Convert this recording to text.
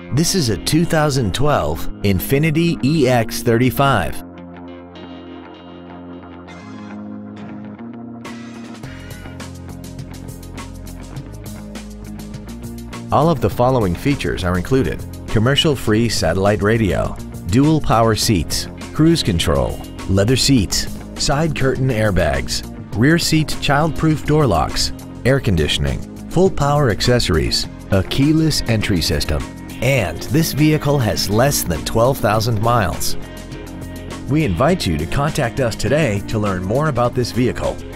This is a 2012 Infiniti EX35. All of the following features are included: commercial-free satellite radio, dual power seats, cruise control, leather seats, side curtain airbags, rear seat child-proof door locks, air conditioning, full power accessories, a keyless entry system, and this vehicle has less than 12,000 miles. We invite you to contact us today to learn more about this vehicle.